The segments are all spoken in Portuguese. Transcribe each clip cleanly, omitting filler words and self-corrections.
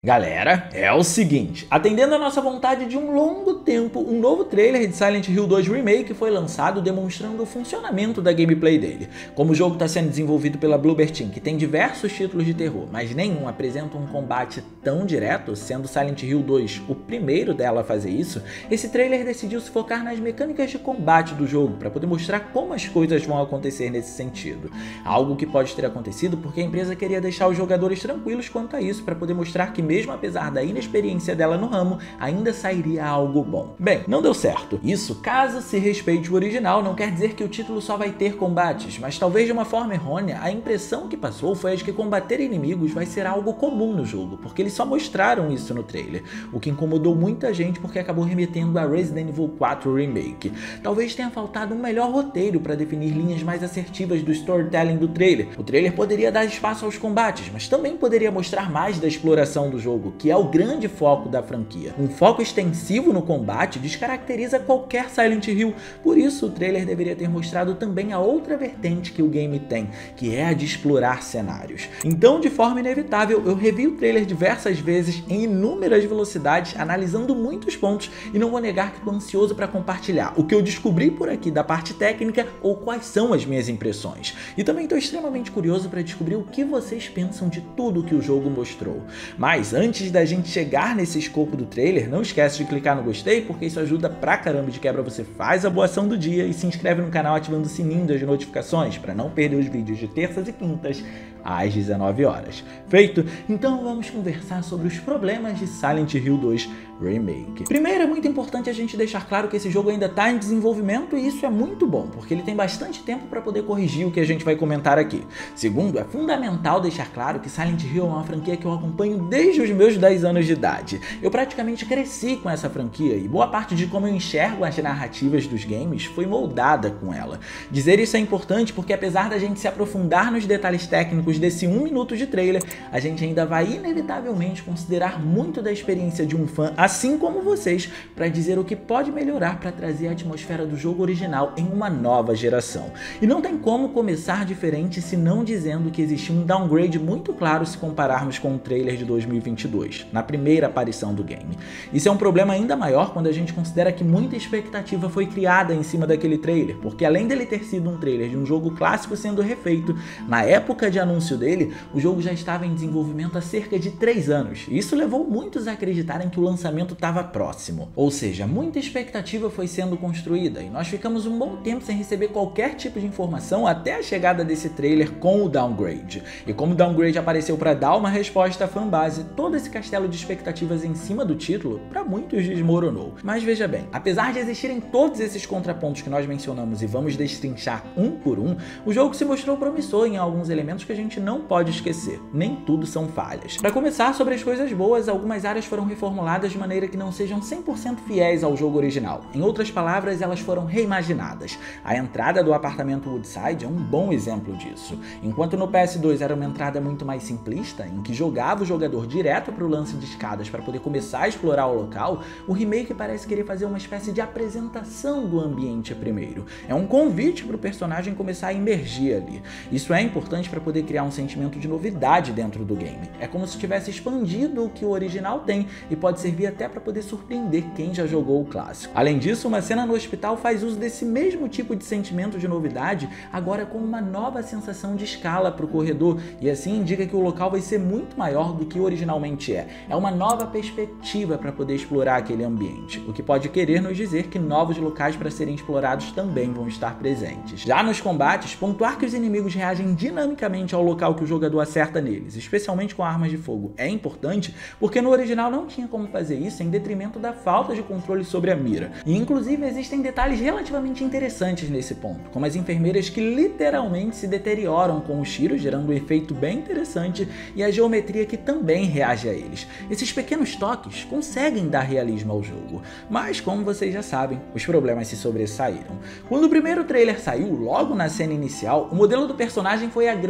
Galera, é o seguinte, atendendo a nossa vontade de um longo tempo, um novo trailer de Silent Hill 2 Remake foi lançado demonstrando o funcionamento da gameplay dele. Como o jogo está sendo desenvolvido pela Bloober Team, que tem diversos títulos de terror, mas nenhum apresenta um combate tão direto, sendo Silent Hill 2 o primeiro dela a fazer isso, esse trailer decidiu se focar nas mecânicas de combate do jogo, para poder mostrar como as coisas vão acontecer nesse sentido. Algo que pode ter acontecido porque a empresa queria deixar os jogadores tranquilos quanto a isso, para poder mostrar que mesmo apesar da inexperiência dela no ramo, ainda sairia algo bom. Bem, não deu certo. Isso, caso se respeite o original, não quer dizer que o título só vai ter combates, mas talvez de uma forma errônea, a impressão que passou foi a de que combater inimigos vai ser algo comum no jogo, porque eles só mostraram isso no trailer, o que incomodou muita gente porque acabou remetendo a Resident Evil 4 Remake. Talvez tenha faltado um melhor roteiro para definir linhas mais assertivas do storytelling do trailer. O trailer poderia dar espaço aos combates, mas também poderia mostrar mais da exploração do jogo, que é o grande foco da franquia. Um foco extensivo no combate descaracteriza qualquer Silent Hill, por isso o trailer deveria ter mostrado também a outra vertente que o game tem, que é a de explorar cenários. Então, de forma inevitável, eu revi o trailer diversas vezes em inúmeras velocidades, analisando muitos pontos, e não vou negar que estou ansioso para compartilhar o que eu descobri por aqui da parte técnica ou quais são as minhas impressões. E também estou extremamente curioso para descobrir o que vocês pensam de tudo que o jogo mostrou. Mas antes da gente chegar nesse escopo do trailer, não esquece de clicar no gostei, porque isso ajuda pra caramba. De quebra você faz a boa ação do dia e se inscreve no canal ativando o sininho das notificações para não perder os vídeos de terças e quintas às 19 horas. Feito? Então vamos conversar sobre os problemas de Silent Hill 2 Remake. Primeiro, é muito importante a gente deixar claro que esse jogo ainda está em desenvolvimento, e isso é muito bom, porque ele tem bastante tempo para poder corrigir o que a gente vai comentar aqui. Segundo, é fundamental deixar claro que Silent Hill é uma franquia que eu acompanho desde os meus 10 anos de idade. Eu praticamente cresci com essa franquia e boa parte de como eu enxergo as narrativas dos games foi moldada com ela. Dizer isso é importante porque apesar da gente se aprofundar nos detalhes técnicos desse 1 minuto de trailer, a gente ainda vai inevitavelmente considerar muito da experiência de um fã, assim como vocês, para dizer o que pode melhorar para trazer a atmosfera do jogo original em uma nova geração. E não tem como começar diferente se não dizendo que existe um downgrade muito claro se compararmos com o trailer de 2022, na primeira aparição do game. Isso é um problema ainda maior quando a gente considera que muita expectativa foi criada em cima daquele trailer, porque além dele ter sido um trailer de um jogo clássico sendo refeito, na época de anúncio dele, o jogo já estava em desenvolvimento há cerca de 3 anos, e isso levou muitos a acreditarem que o lançamento estava próximo. Ou seja, muita expectativa foi sendo construída, e nós ficamos um bom tempo sem receber qualquer tipo de informação até a chegada desse trailer com o downgrade. E como o downgrade apareceu para dar uma resposta à fanbase, todo esse castelo de expectativas em cima do título, para muitos desmoronou. Mas veja bem, apesar de existirem todos esses contrapontos que nós mencionamos e vamos destrinchar um por um, o jogo se mostrou promissor em alguns elementos que a gente não pode esquecer. Nem tudo são falhas. Para começar, sobre as coisas boas, algumas áreas foram reformuladas de maneira que não sejam 100% fiéis ao jogo original. Em outras palavras, elas foram reimaginadas. A entrada do apartamento Woodside é um bom exemplo disso. Enquanto no PS2 era uma entrada muito mais simplista, em que jogava o jogador direto para o lance de escadas para poder começar a explorar o local, o remake parece querer fazer uma espécie de apresentação do ambiente primeiro. É um convite para o personagem começar a emergir ali. Isso é importante para poder criar um sentimento de novidade dentro do game. É como se tivesse expandido o que o original tem e pode servir até para poder surpreender quem já jogou o clássico. Além disso, uma cena no hospital faz uso desse mesmo tipo de sentimento de novidade, agora com uma nova sensação de escala para o corredor, e assim indica que o local vai ser muito maior do que originalmente é. É uma nova perspectiva para poder explorar aquele ambiente, o que pode querer nos dizer que novos locais para serem explorados também vão estar presentes. Já nos combates, pontuar que os inimigos reagem dinamicamente ao local que o jogador acerta neles, especialmente com armas de fogo, é importante porque no original não tinha como fazer isso em detrimento da falta de controle sobre a mira. E inclusive existem detalhes relativamente interessantes nesse ponto, como as enfermeiras que literalmente se deterioram com os tiros, gerando um efeito bem interessante, e a geometria que também reage a eles. Esses pequenos toques conseguem dar realismo ao jogo, mas como vocês já sabem, os problemas se sobressaíram. Quando o primeiro trailer saiu, logo na cena inicial, o modelo do personagem foi a grande demonstração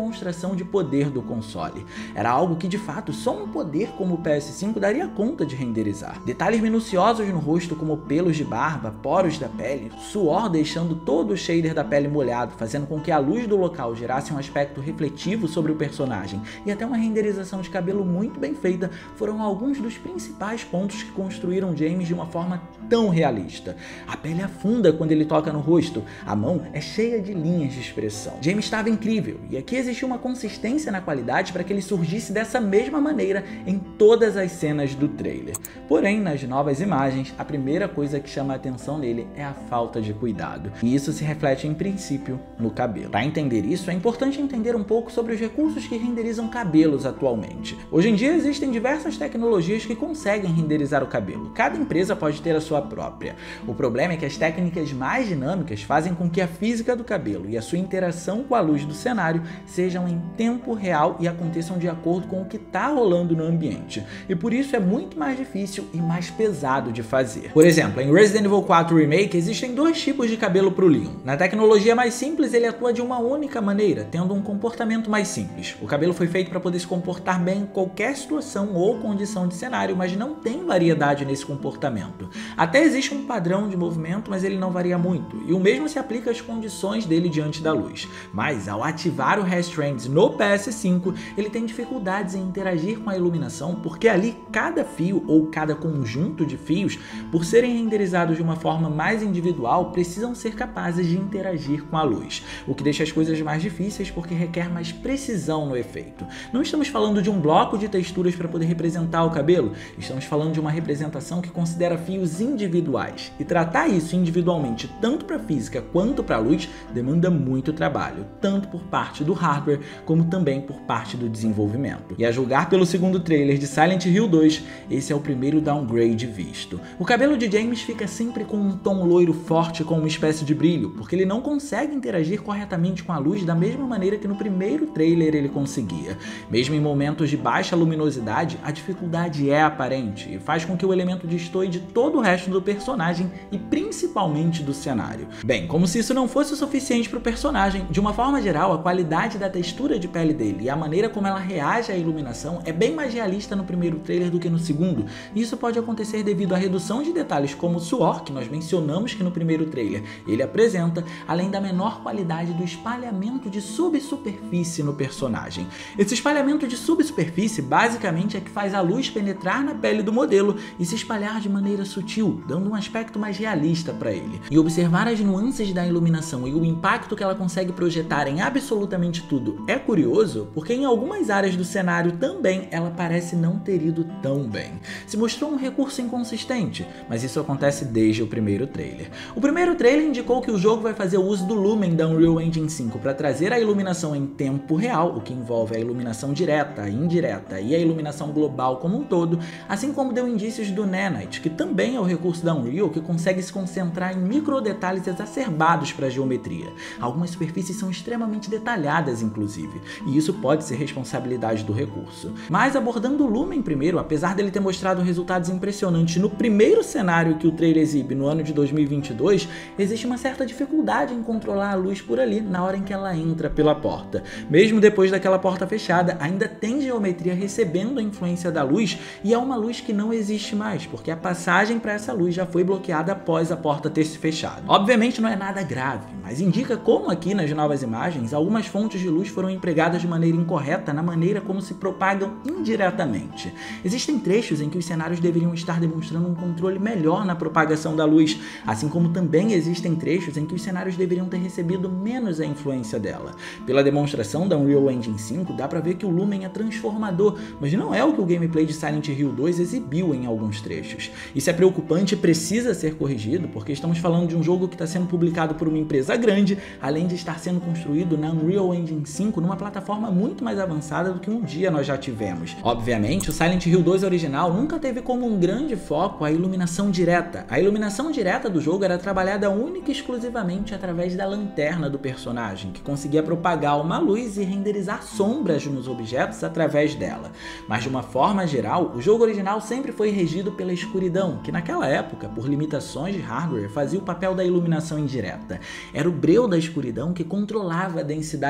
demonstração de poder do console. Era algo que de fato só um poder como o PS5 daria conta de renderizar. Detalhes minuciosos no rosto como pelos de barba, poros da pele, suor deixando todo o shader da pele molhado, fazendo com que a luz do local gerasse um aspecto refletivo sobre o personagem, e até uma renderização de cabelo muito bem feita, foram alguns dos principais pontos que construíram James de uma forma tão realista. A pele afunda quando ele toca no rosto, a mão é cheia de linhas de expressão. James estava incrível, e aqui existiu uma consistência na qualidade para que ele surgisse dessa mesma maneira em todas as cenas do trailer. Porém, nas novas imagens, a primeira coisa que chama a atenção nele é a falta de cuidado, e isso se reflete em princípio no cabelo. Para entender isso, é importante entender um pouco sobre os recursos que renderizam cabelos atualmente. Hoje em dia existem diversas tecnologias que conseguem renderizar o cabelo, cada empresa pode ter a sua própria. O problema é que as técnicas mais dinâmicas fazem com que a física do cabelo e a sua interação com a luz do cenário sejam em tempo real e aconteçam de acordo com o que está rolando no ambiente, e por isso é muito mais difícil e mais pesado de fazer. Por exemplo, em Resident Evil 4 Remake existem dois tipos de cabelo para o Leon. Na tecnologia mais simples ele atua de uma única maneira, tendo um comportamento mais simples. O cabelo foi feito para poder se comportar bem em qualquer situação ou condição de cenário, mas não tem variedade nesse comportamento. Até existe um padrão de movimento, mas ele não varia muito, e o mesmo se aplica às condições dele diante da luz. Mas ao ativar o Restraints no PS5, ele tem dificuldades em interagir com a iluminação, porque ali cada fio ou cada conjunto de fios, por serem renderizados de uma forma mais individual, precisam ser capazes de interagir com a luz, o que deixa as coisas mais difíceis porque requer mais precisão no efeito. Não estamos falando de um bloco de texturas para poder representar o cabelo, estamos falando de uma representação que considera fios individuais, e tratar isso individualmente tanto para a física quanto para a luz demanda muito trabalho, tanto por parte do hardware como também por parte do desenvolvimento. E a julgar pelo segundo trailer de Silent Hill 2, esse é o primeiro downgrade visto. O cabelo de James fica sempre com um tom loiro forte com uma espécie de brilho, porque ele não consegue interagir corretamente com a luz da mesma maneira que no primeiro trailer ele conseguia. Mesmo em momentos de baixa luminosidade, a dificuldade é aparente e faz com que o elemento destoie de todo o resto do personagem e principalmente do cenário. Bem, como se isso não fosse o suficiente para o personagem, de uma forma geral, a qualidade da textura de pele dele e a maneira como ela reage à iluminação é bem mais realista no primeiro trailer do que no segundo, e isso pode acontecer devido à redução de detalhes como o suor, que nós mencionamos que no primeiro trailer ele apresenta, além da menor qualidade do espalhamento de subsuperfície no personagem. Esse espalhamento de subsuperfície basicamente é que faz a luz penetrar na pele do modelo e se espalhar de maneira sutil, dando um aspecto mais realista para ele. E observar as nuances da iluminação e o impacto que ela consegue projetar em absolutamente tudo é curioso, porque em algumas áreas do cenário também ela parece não ter ido tão bem. Se mostrou um recurso inconsistente, mas isso acontece desde o primeiro trailer. O primeiro trailer indicou que o jogo vai fazer o uso do Lumen da Unreal Engine 5 para trazer a iluminação em tempo real, o que envolve a iluminação direta, indireta e a iluminação global como um todo, assim como deu indícios do Nanite, que também é o recurso da Unreal que consegue se concentrar em micro detalhes exacerbados para a geometria. Algumas superfícies são extremamente detalhadas, inclusive, e isso pode ser responsabilidade do recurso. Mas abordando o Lumen primeiro, apesar dele ter mostrado resultados impressionantes no primeiro cenário que o trailer exibe no ano de 2022, existe uma certa dificuldade em controlar a luz por ali na hora em que ela entra pela porta. Mesmo depois daquela porta fechada, ainda tem geometria recebendo a influência da luz, e é uma luz que não existe mais, porque a passagem para essa luz já foi bloqueada após a porta ter se fechado. Obviamente não é nada grave, mas indica como aqui nas novas imagens, algumas fontes de luz foram empregadas de maneira incorreta na maneira como se propagam indiretamente. Existem trechos em que os cenários deveriam estar demonstrando um controle melhor na propagação da luz, assim como também existem trechos em que os cenários deveriam ter recebido menos a influência dela. Pela demonstração da Unreal Engine 5, dá pra ver que o Lumen é transformador, mas não é o que o gameplay de Silent Hill 2 exibiu em alguns trechos. Isso é preocupante e precisa ser corrigido, porque estamos falando de um jogo que está sendo publicado por uma empresa grande, além de estar sendo construído na Unreal Engine 5 numa plataforma muito mais avançada do que um dia nós já tivemos. Obviamente, o Silent Hill 2 original nunca teve como um grande foco a iluminação direta. A iluminação direta do jogo era trabalhada única e exclusivamente através da lanterna do personagem, que conseguia propagar uma luz e renderizar sombras nos objetos através dela. Mas de uma forma geral, o jogo original sempre foi regido pela escuridão, que naquela época, por limitações de hardware, fazia o papel da iluminação indireta. Era o breu da escuridão que controlava a densidade da luz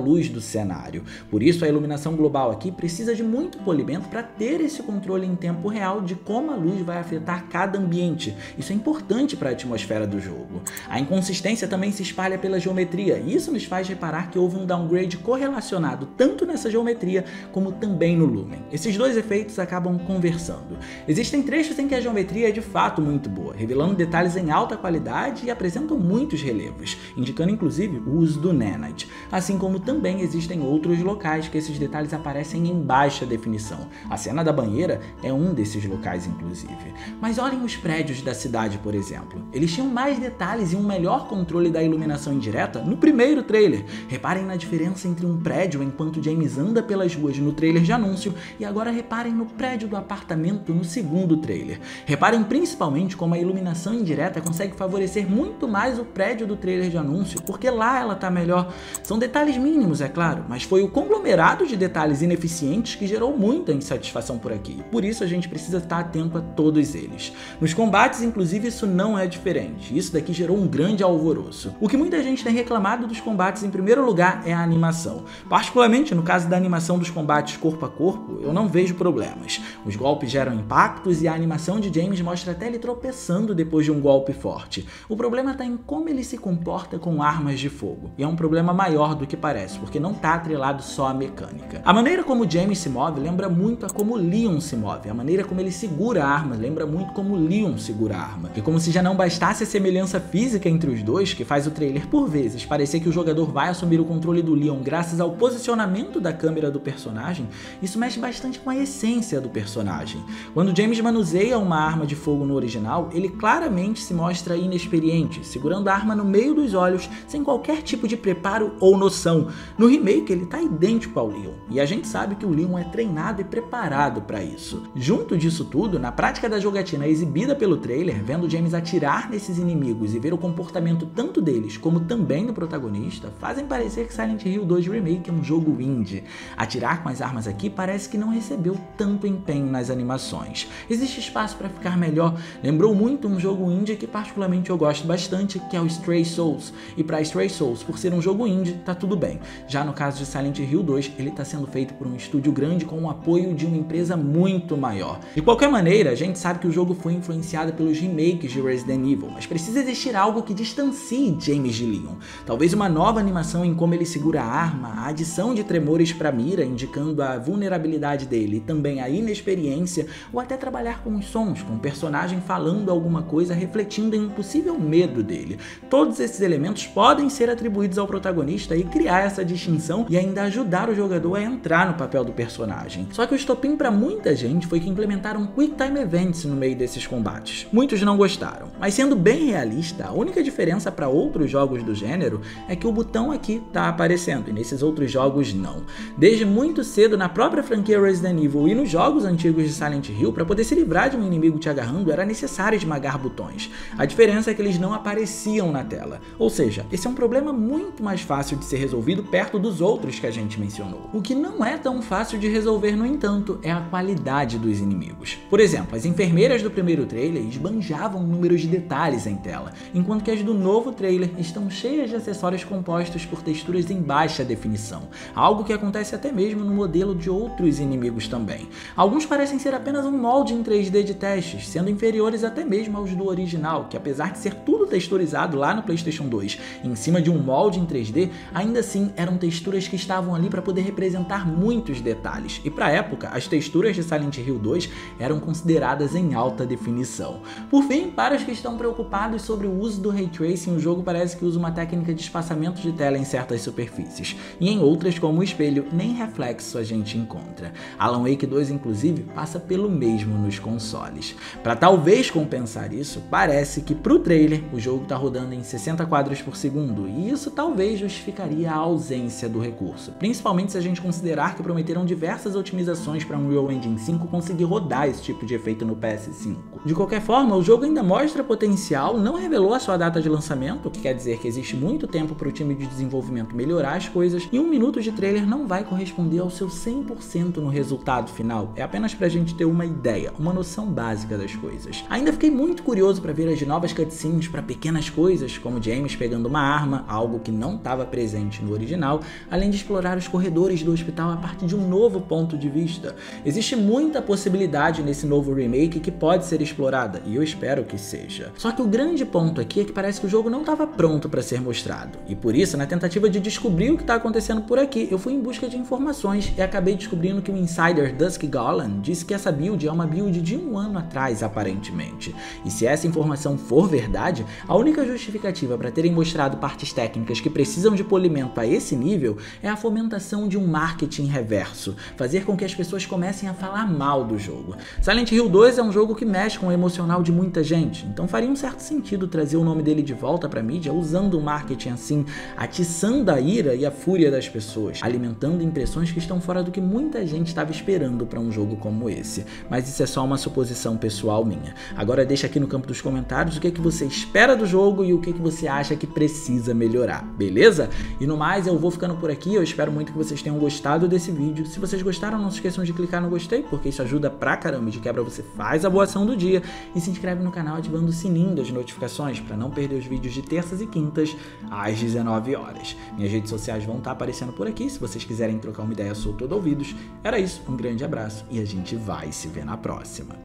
luz do cenário. Por isso a iluminação global aqui precisa de muito polimento para ter esse controle em tempo real de como a luz vai afetar cada ambiente. Isso é importante para a atmosfera do jogo. A inconsistência também se espalha pela geometria, e isso nos faz reparar que houve um downgrade correlacionado tanto nessa geometria como também no lumen. Esses dois efeitos acabam conversando. Existem trechos em que a geometria é de fato muito boa, revelando detalhes em alta qualidade e apresentam muitos relevos, indicando inclusive o uso do Nanite, assim como também existem outros locais que esses detalhes aparecem em baixa definição. A cena da banheira é um desses locais inclusive. Mas olhem os prédios da cidade, por exemplo. Eles tinham mais detalhes e um melhor controle da iluminação indireta no primeiro trailer. Reparem na diferença entre um prédio enquanto James anda pelas ruas no trailer de anúncio e agora reparem no prédio do apartamento no segundo trailer. Reparem principalmente como a iluminação indireta consegue favorecer muito mais o prédio do trailer de anúncio, porque lá ela tá melhor. São detalhes mínimos, é claro, mas foi o conglomerado de detalhes ineficientes que gerou muita insatisfação por aqui. Por isso a gente precisa estar atento a todos eles. Nos combates, inclusive, isso não é diferente. Isso daqui gerou um grande alvoroço. O que muita gente tem reclamado dos combates em primeiro lugar é a animação. Particularmente no caso da animação dos combates corpo a corpo, eu não vejo problemas. Os golpes geram impactos e a animação de James mostra até ele tropeçando depois de um golpe forte. O problema está em como ele se comporta com armas de fogo. E é um problema maior do que parece, porque não está atrelado só à mecânica. A maneira como James se move lembra muito a como Leon se move. A maneira como ele segura a arma lembra muito como Leon segura a arma. E como se já não bastasse a semelhança física entre os dois, que faz o trailer por vezes parecer que o jogador vai assumir o controle do Leon graças ao posicionamento da câmera do personagem, isso mexe bastante com a essência do personagem. Quando James manuseia uma arma de fogo no original, ele claramente se mostra inexperiente, segurando a arma no meio dos olhos, sem qualquer tipo de preparo ou noção. No remake ele tá idêntico ao Leon, e a gente sabe que o Leon é treinado e preparado para isso. Junto disso tudo, na prática da jogatina exibida pelo trailer, vendo James atirar nesses inimigos e ver o comportamento tanto deles como também do protagonista, fazem parecer que Silent Hill 2 Remake é um jogo indie. Atirar com as armas aqui parece que não recebeu tanto empenho nas animações. Existe espaço para ficar melhor. Lembrou muito um jogo indie que particularmente eu gosto bastante, que é o Stray Souls. E para Stray Souls, por ser um jogo indie, tá tudo bem. Já no caso de Silent Hill 2, ele tá sendo feito por um estúdio grande com o apoio de uma empresa muito maior. De qualquer maneira, a gente sabe que o jogo foi influenciado pelos remakes de Resident Evil, mas precisa existir algo que distancie James de Leon. Talvez uma nova animação em como ele segura a arma, a adição de tremores para mira, indicando a vulnerabilidade dele e também a inexperiência, ou até trabalhar com os sons, com o personagem falando alguma coisa refletindo em um possível medo dele. Todos esses elementos podem ser atribuídos ao protagonista e criar essa distinção e ainda ajudar o jogador a entrar no papel do personagem. Só que o estopim para muita gente foi que implementaram Quick Time Events no meio desses combates. Muitos não gostaram, mas sendo bem realista, a única diferença para outros jogos do gênero é que o botão aqui tá aparecendo e nesses outros jogos não. Desde muito cedo na própria franquia Resident Evil e nos jogos antigos de Silent Hill, para poder se livrar de um inimigo te agarrando era necessário esmagar botões. A diferença é que eles não apareciam na tela, ou seja, esse é um problema muito mais fácil de ser resolvido perto dos outros que a gente mencionou. O que não é tão fácil de resolver, no entanto, é a qualidade dos inimigos. Por exemplo, as enfermeiras do primeiro trailer esbanjavam números de detalhes em tela, enquanto que as do novo trailer estão cheias de acessórios compostos por texturas em baixa definição, algo que acontece até mesmo no modelo de outros inimigos também. Alguns parecem ser apenas um molde em 3D de testes, sendo inferiores até mesmo aos do original, que apesar de ser tudo texturizado lá no PlayStation 2 em cima de um molde em 3D, ainda assim eram texturas que estavam ali para poder representar muitos detalhes, e para a época as texturas de Silent Hill 2 eram consideradas em alta definição. Por fim, para os que estão preocupados sobre o uso do Ray Tracing, o jogo parece que usa uma técnica de espaçamento de tela em certas superfícies, e em outras, como o espelho, nem reflexo a gente encontra. Alan Wake 2, inclusive, passa pelo mesmo nos consoles. Para talvez compensar isso, parece que pro trailer o jogo está rodando em 60 quadros por segundo, e isso talvez justificaria a ausência do recurso, principalmente se a gente considerar que prometeram diversas otimizações para Unreal Engine 5 conseguir rodar esse tipo de efeito no PS5. De qualquer forma, o jogo ainda mostra potencial, não revelou a sua data de lançamento, o que quer dizer que existe muito tempo para o time de desenvolvimento melhorar as coisas, e 1 minuto de trailer não vai corresponder ao seu 100% no resultado final, é apenas pra gente ter uma ideia, uma noção básica das coisas. Ainda fiquei muito curioso para ver as novas cutscenes para pequenas coisas, como James pegando uma arma, algo que não estava presente no original, além de explorar os corredores do hospital a partir de um novo ponto de vista. Existe muita possibilidade nesse novo remake que pode ser explorada, e eu espero que seja. Só que o grande ponto aqui é que parece que o jogo não estava pronto para ser mostrado, e por isso, na tentativa de descobrir o que está acontecendo por aqui, eu fui em busca de informações e acabei descobrindo que o insider Dusk Golan disse que essa build é uma build de 1 ano atrás, aparentemente. E se essa informação for verdade, a única justificativa para terem mostrado partes técnicas que precisam de polimento a esse nível é a fomentação de um marketing reverso, fazer com que as pessoas comecem a falar mal do jogo. Silent Hill 2 é um jogo que mexe com o emocional de muita gente, então faria um certo sentido trazer o nome dele de volta para a mídia usando o marketing assim, atiçando a ira e a fúria das pessoas, alimentando impressões que estão fora do que muita gente estava esperando para um jogo como esse. Mas isso é só uma suposição pessoal minha. Agora deixa aqui no campo dos comentários o que você espera do jogo e o que você acha que precisa melhorar, beleza? E no mais, eu vou ficando por aqui, eu espero muito que vocês tenham gostado desse vídeo. Se vocês gostaram, não se esqueçam de clicar no gostei, porque isso ajuda pra caramba, de quebra você faz a boa ação do dia e se inscreve no canal ativando o sininho das notificações para não perder os vídeos de terças e quintas às 19 horas. Minhas redes sociais vão estar aparecendo por aqui, se vocês quiserem trocar uma ideia, sou todo ouvidos. Era isso, um grande abraço e a gente vai se ver na próxima.